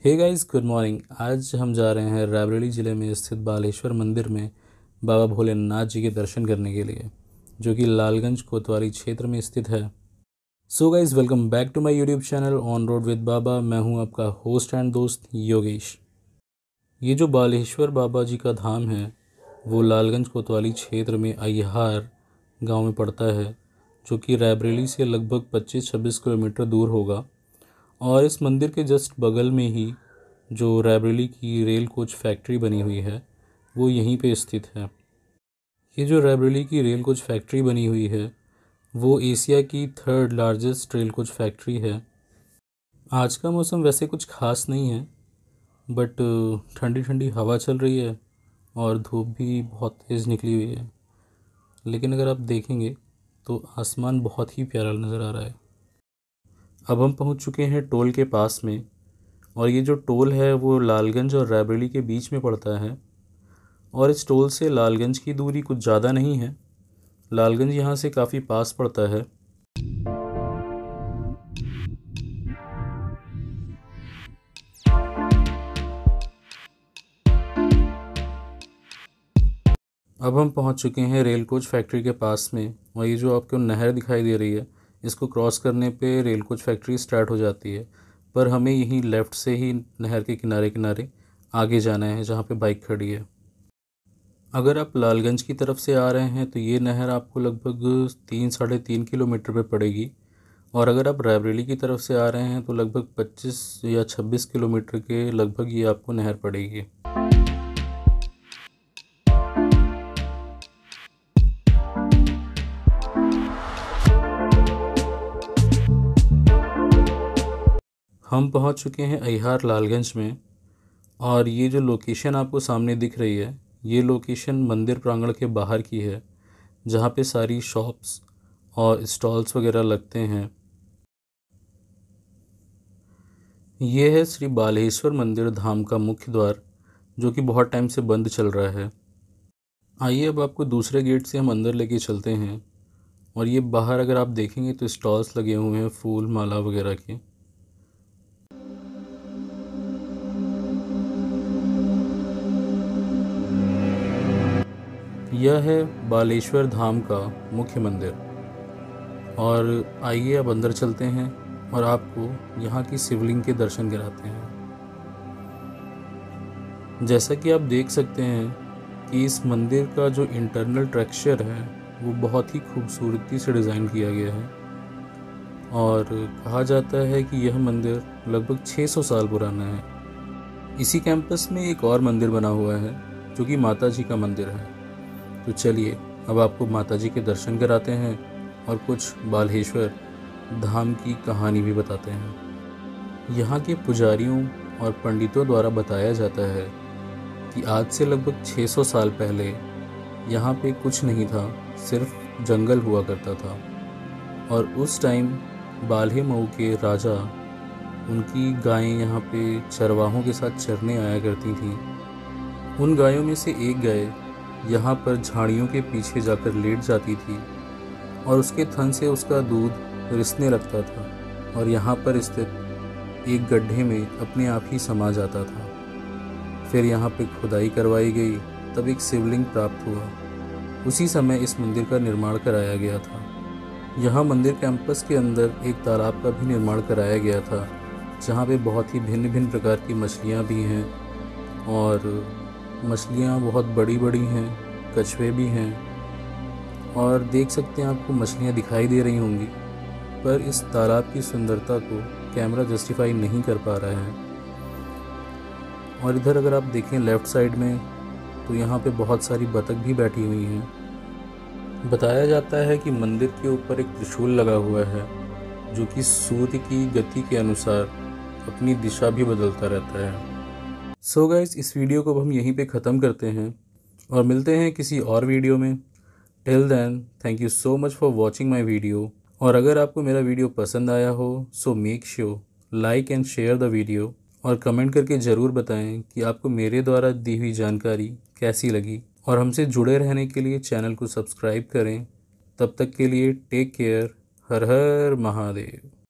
Hey guys, good morning. आज हम जा रहे हैं रायबरेली ज़िले में स्थित बालेश्वर मंदिर में बाबा भोलेनाथ जी के दर्शन करने के लिए, जो कि लालगंज कोतवाली क्षेत्र में स्थित है। So guys, welcome back to my YouTube channel on road with Baba. मैं हूं आपका होस्ट एंड दोस्त योगेश। ये जो बालेश्वर बाबा जी का धाम है वो लालगंज कोतवाली क्षेत्र में अय्यार गाँव में पड़ता है, जो कि रायबरेली से लगभग 25-26 किलोमीटर दूर होगा। और इस मंदिर के जस्ट बगल में ही जो रायबरेली की रेल कोच फैक्ट्री बनी हुई है वो यहीं पे स्थित है। ये जो रायबरेली की रेल कोच फैक्ट्री बनी हुई है वो एशिया की 3rd largest rail coach factory है। आज का मौसम वैसे कुछ खास नहीं है, बट ठंडी ठंडी हवा चल रही है और धूप भी बहुत तेज़ निकली हुई है। लेकिन अगर आप देखेंगे तो आसमान बहुत ही प्यारा नज़र आ रहा है। अब हम पहुंच चुके हैं टोल के पास में, और ये जो टोल है वो लालगंज और रायबरेली के बीच में पड़ता है। और इस टोल से लालगंज की दूरी कुछ ज़्यादा नहीं है, लालगंज यहाँ से काफ़ी पास पड़ता है। अब हम पहुँच चुके हैं रेल कोच फैक्ट्री के पास में, और ये जो आपको नहर दिखाई दे रही है इसको क्रॉस करने पे रेल कोच फैक्ट्री स्टार्ट हो जाती है। पर हमें यहीं लेफ़्ट से ही नहर के किनारे किनारे आगे जाना है जहाँ पे बाइक खड़ी है। अगर आप लालगंज की तरफ से आ रहे हैं तो ये नहर आपको लगभग 3-3.5 किलोमीटर पे पड़ेगी, और अगर आप रायबरेली की तरफ से आ रहे हैं तो लगभग 25 या 26 किलोमीटर के लगभग ये आपको नहर पड़ेगी। हम पहुंच चुके हैं अय्यार लालगंज में, और ये जो लोकेशन आपको सामने दिख रही है ये लोकेशन मंदिर प्रांगण के बाहर की है, जहाँ पे सारी शॉप्स और स्टॉल्स वगैरह लगते हैं। ये है श्री बालेश्वर मंदिर धाम का मुख्य द्वार, जो कि बहुत टाइम से बंद चल रहा है। आइए अब आपको दूसरे गेट से हम अंदर लेके चलते हैं। और ये बाहर अगर आप देखेंगे तो स्टॉल्स लगे हुए हैं फूल माला वगैरह के। यह है बालेश्वर धाम का मुख्य मंदिर। और आइए अब अंदर चलते हैं और आपको यहाँ की शिवलिंग के दर्शन कराते हैं। जैसा कि आप देख सकते हैं कि इस मंदिर का जो इंटरनल टेक्सचर है वो बहुत ही खूबसूरती से डिज़ाइन किया गया है। और कहा जाता है कि यह मंदिर लगभग 600 साल पुराना है। इसी कैंपस में एक और मंदिर बना हुआ है जो कि माता जी का मंदिर है। तो चलिए अब आपको माता जी के दर्शन कराते हैं और कुछ बालेश्वर धाम की कहानी भी बताते हैं। यहाँ के पुजारियों और पंडितों द्वारा बताया जाता है कि आज से लगभग 600 साल पहले यहाँ पे कुछ नहीं था, सिर्फ जंगल हुआ करता था। और उस टाइम बाल्हे मऊ के राजा, उनकी गायें यहाँ पे चरवाहों के साथ चरने आया करती थीं। उन गायों में से एक गाय यहाँ पर झाड़ियों के पीछे जाकर लेट जाती थी, और उसके थन से उसका दूध रिसने लगता था और यहाँ पर स्थित एक गड्ढे में अपने आप ही समा जाता था। फिर यहाँ पे खुदाई करवाई गई, तब एक शिवलिंग प्राप्त हुआ। उसी समय इस मंदिर का निर्माण कराया गया था। यहाँ मंदिर कैंपस के अंदर एक तालाब का भी निर्माण कराया गया था, जहाँ पे बहुत ही भिन्न भिन्न प्रकार की मछलियाँ भी हैं, और मछलियाँ बहुत बड़ी बड़ी हैं, कछुए भी हैं। और देख सकते हैं आपको मछलियाँ दिखाई दे रही होंगी, पर इस तालाब की सुंदरता को कैमरा जस्टिफाई नहीं कर पा रहा है। और इधर अगर आप देखें लेफ़्ट साइड में तो यहाँ पे बहुत सारी बतख भी बैठी हुई हैं। बताया जाता है कि मंदिर के ऊपर एक त्रिशूल लगा हुआ है जो कि सूर्य की गति के अनुसार अपनी दिशा भी बदलता रहता है। सो गाइस, इस वीडियो को हम यहीं पे ख़त्म करते हैं और मिलते हैं किसी और वीडियो में। Till then, thank you so much for watching my video. और अगर आपको मेरा वीडियो पसंद आया हो so make sure like and share the video, और कमेंट करके ज़रूर बताएं कि आपको मेरे द्वारा दी हुई जानकारी कैसी लगी। और हमसे जुड़े रहने के लिए चैनल को सब्सक्राइब करें। तब तक के लिए टेक केयर। हर हर महादेव।